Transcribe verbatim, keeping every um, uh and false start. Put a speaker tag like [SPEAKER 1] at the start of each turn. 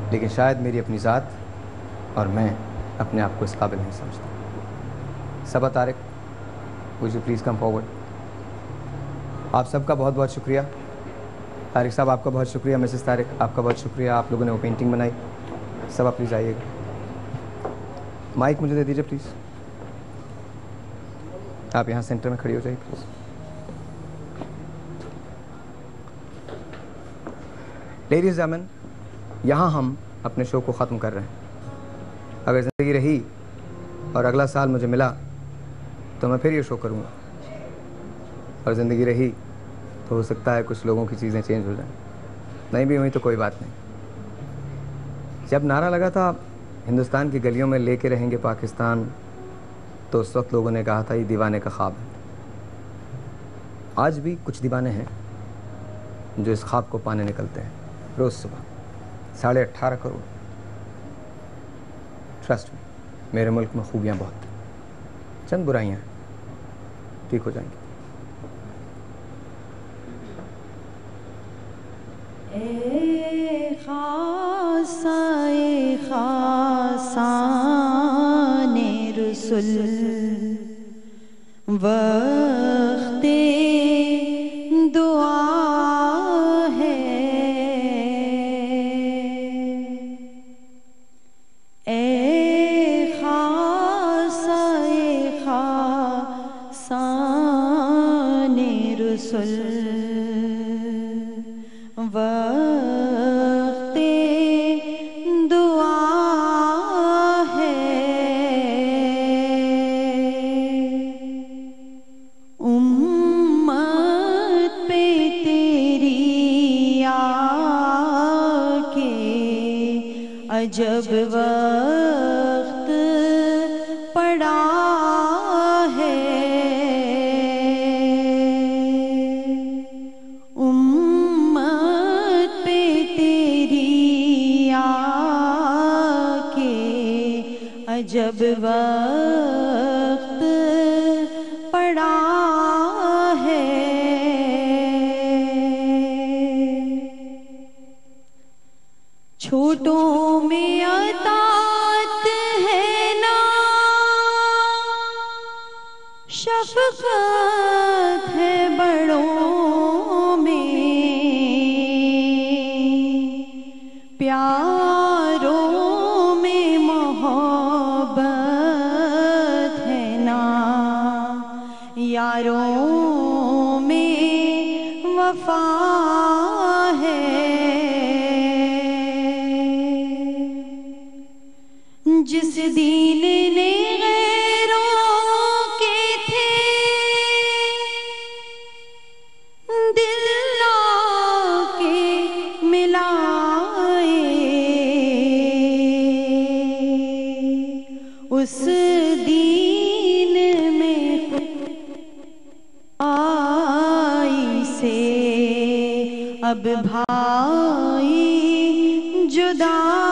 [SPEAKER 1] لیکن شاید میری اپنی ذات اور میں اپنے آپ کو اس قابل نہیں سمجھتا. صبا Tariq, would you please come forward. آپ سب کا بہت بہت شکریہ. طارق صاحب آپ کا بہت شکریہ. مسز طارق آپ کا بہت شکریہ, آپ لوگوں نے وہ پینٹنگ بنائی. صبا پلیز آئیے گا. مائک مجھے دے دیجیے پلیز. آپ یہاں سینٹر میں کھڑی ہو جائیے پلیز. لیڈیز اینڈ جینٹلمین, یہاں ہم اپنے شو کو ختم کر رہے ہیں. اگر زندگی رہی اور اگلا سال مجھے ملا تو میں پھر یہ شو کروں گا, اور زندگی رہی تو ہو سکتا ہے کچھ لوگوں کی چیزیں چینج ہو جائیں. نہیں بھی ہوئی تو کوئی بات نہیں. جب نعرہ لگا تھا ہندوستان کی گلیوں میں لے کے رہیں گے پاکستان, تو اس وقت لوگوں نے کہا تھا یہ دیوانے کا خواب ہے. آج بھی کچھ دیوانے ہیں جو اس خواب کو پانے نکلتے ہیں روز صبح. ساڑھے اٹھارہ کروڑ. ٹرسٹ میں میرے ملک میں خوبیاں بہت ہیں, چند برائیاں ہیں, ٹھیک ہو جائیں گی.
[SPEAKER 2] اے خاصا اے خاصان رسول, وقت دعا ہے. اے خاصا اے خاصان رسول, وقت دعا ہے. امت پہ تیری آ کے عجب وقت پڑا ہے. جب وقت پڑا ہے. چھوٹوں میں عطاعت ہے نا, شفقت ہے بڑوں میں, پیاروں میں محبت ہے نا, یاروں میں وفا ہے. جس دین نے غیروں کے تھے دل لا کے ملائے, اس دین میں آئی سے اب بھائی جدا